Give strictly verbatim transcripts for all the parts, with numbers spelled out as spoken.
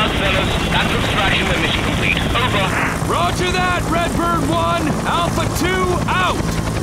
fellas. That's extraction and mission complete. Over. Roger that, Redbird one. Alpha two, out.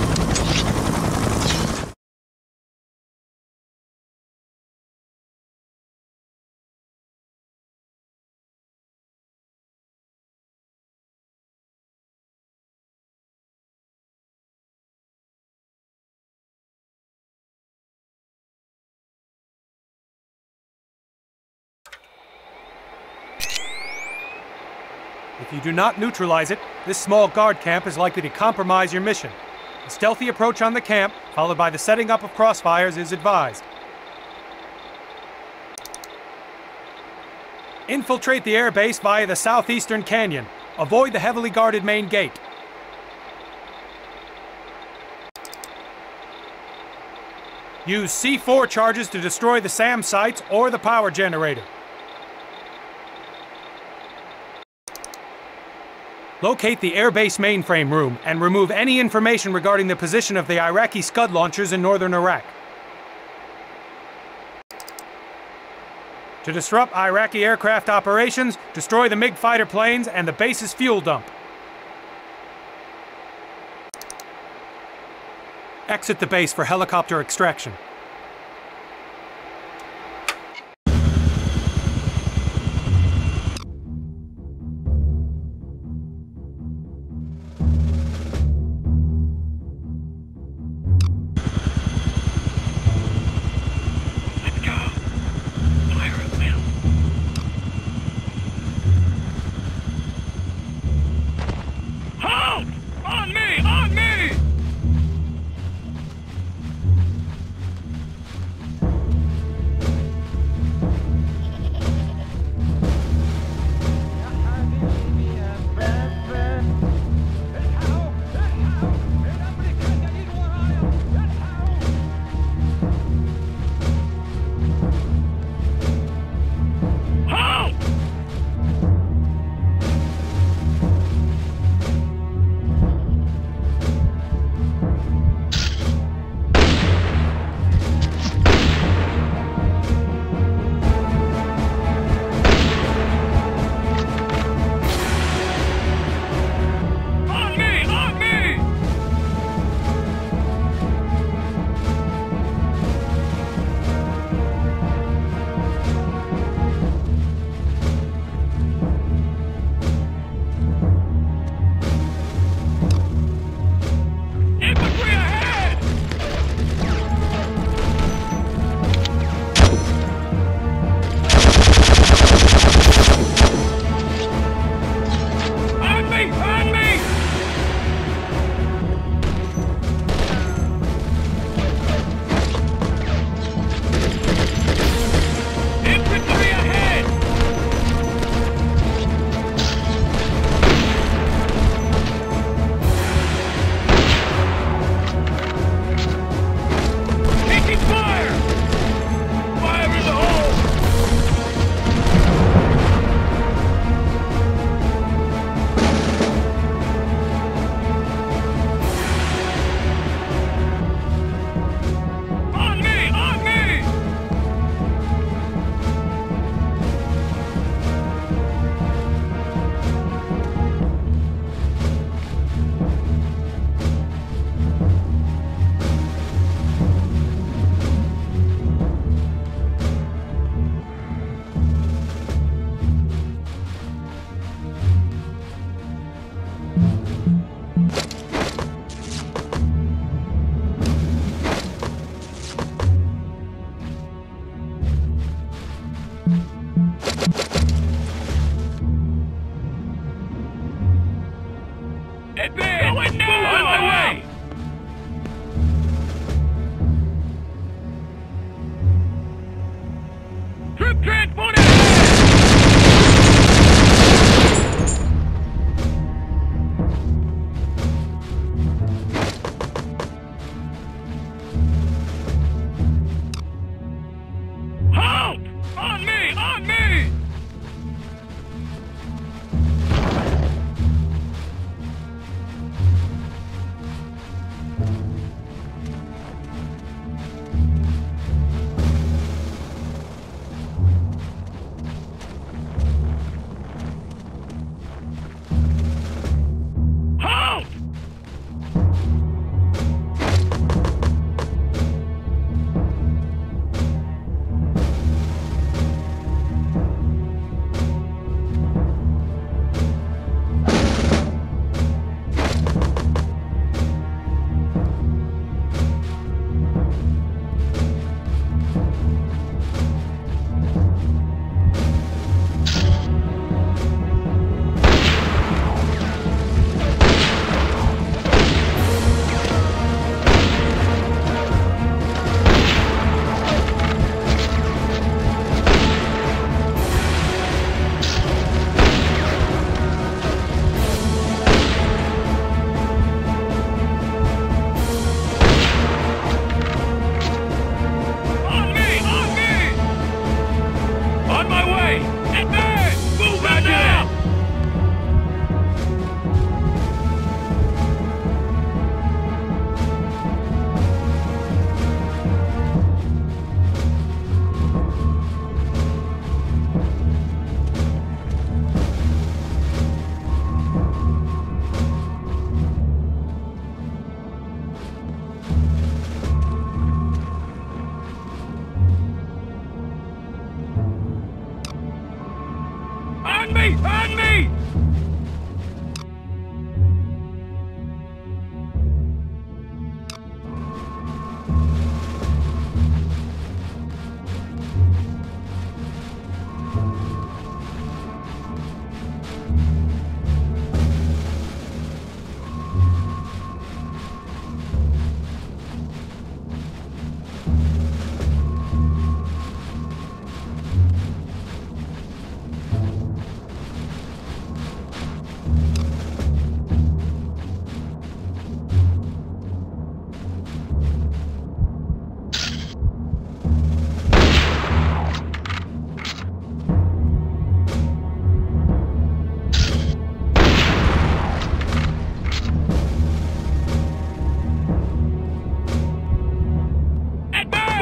If you do not neutralize it, this small guard camp is likely to compromise your mission. A stealthy approach on the camp, followed by the setting up of crossfires, is advised. Infiltrate the airbase via the southeastern canyon. Avoid the heavily guarded main gate. Use C four charges to destroy the SAM sites or the power generator. Locate the airbase mainframe room and remove any information regarding the position of the Iraqi Scud launchers in northern Iraq. To disrupt Iraqi aircraft operations, destroy the MiG fighter planes and the base's fuel dump. Exit the base for helicopter extraction.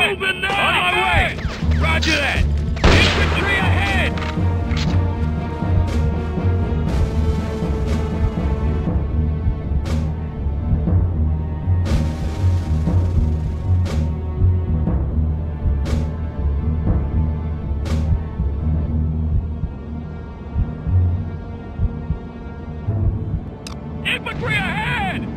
ahead! Moving now! On my way! Roger that! Infantry ahead! Infantry ahead!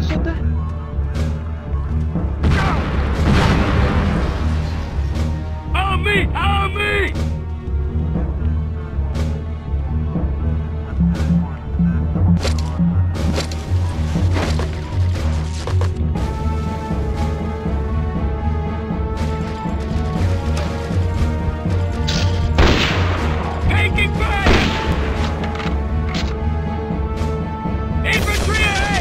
الصوت ده؟ On me! On me! Taking fire! Infantry ahead!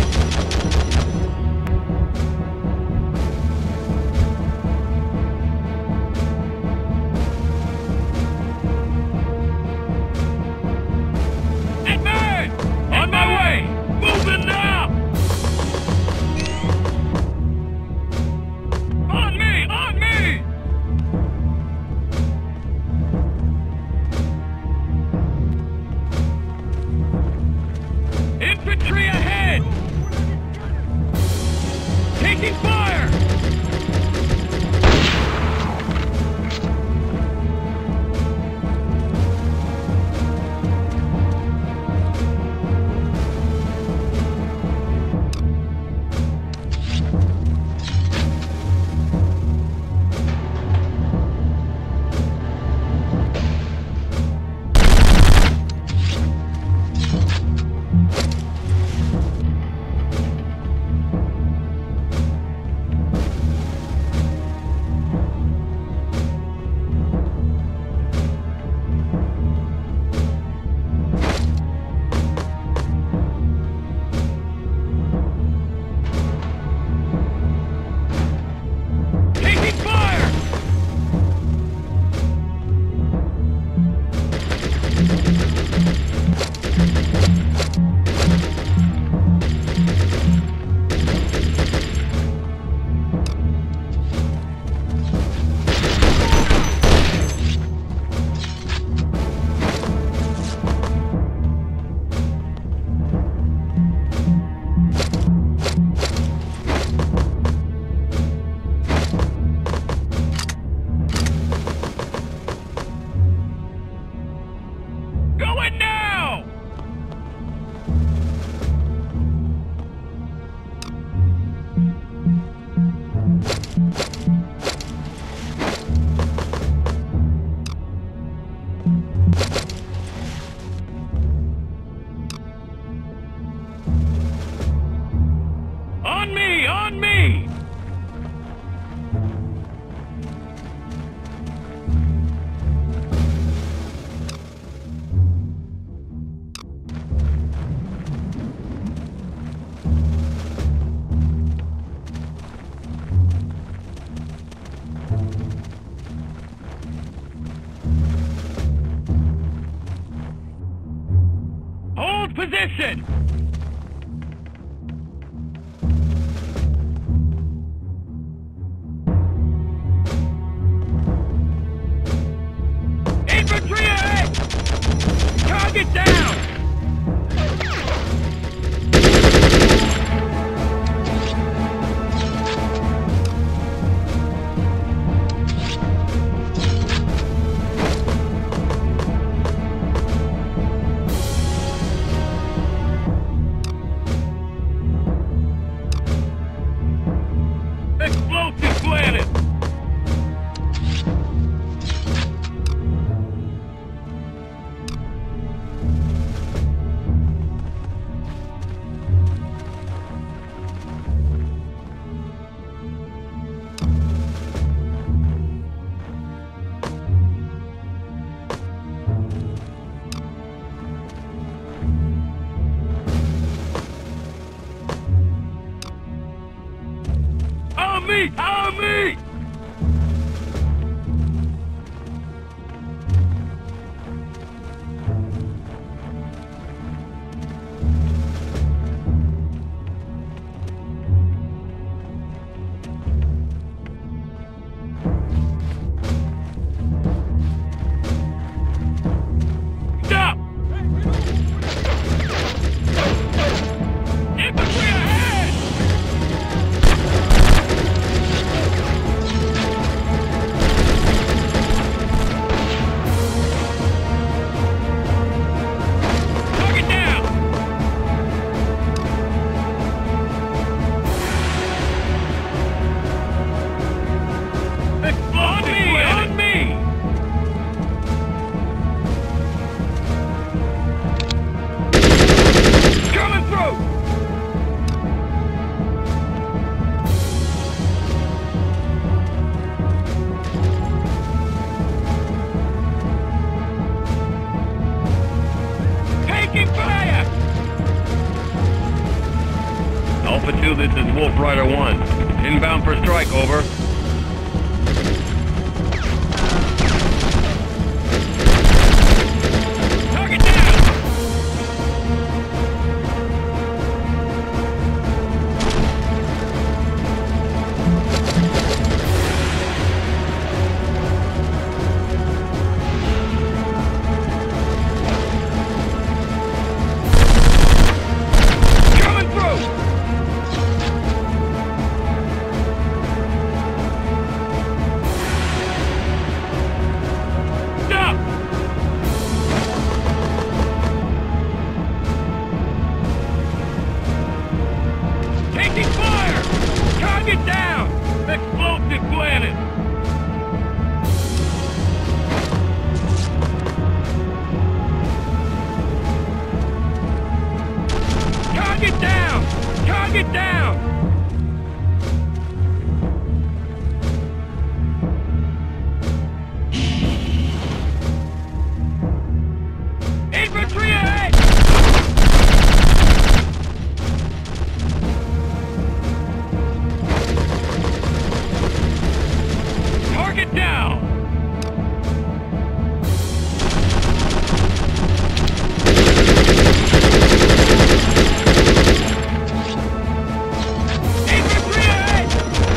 Advance! On my way! Moving now! On me! On me! Infantry ahead! Taking fire! Taking fire! Going now! On me! On me! Hold position! Infantry ahead! Target down! Explosive planted! On me! On me! Stop! Infantry ahead! Alpha two, this is Wolf Rider one. Inbound for strike, over. Target down! Coming through! Stop! Taking fire! Target down! Explosive planted! Target down! Target down! Infantry ahead! Target down! Infantry ahead!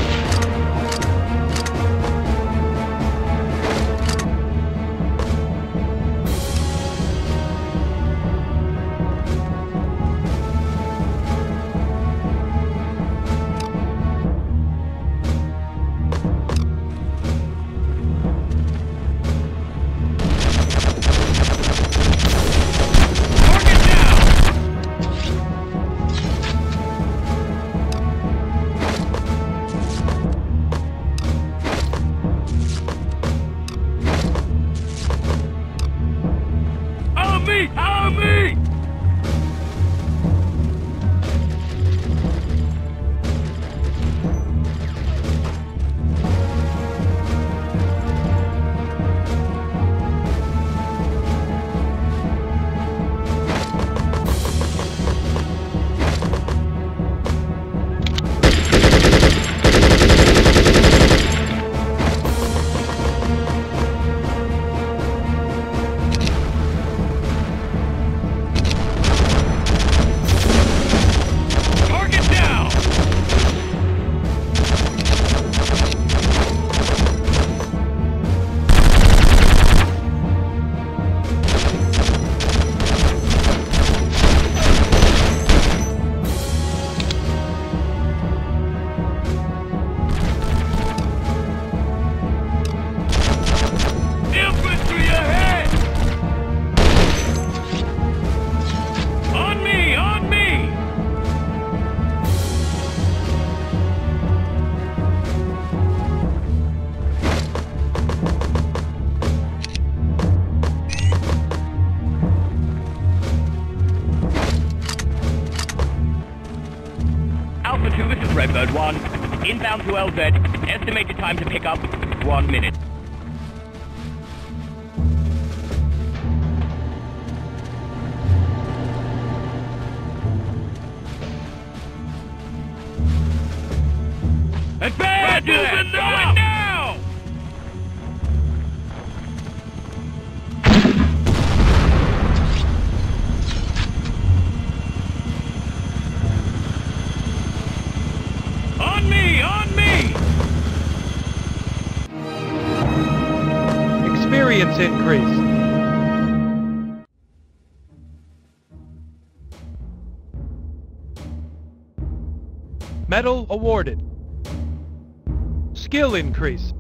Target down! On me! On me! Target down! Infantry ahead! On me! On me! Alpha two, this is Redbird one. Inbound to L Z. Estimated time to pick up, one minute. Advance! Moving now! now! On me! On me! Experience increase. Medal awarded. Skill increase.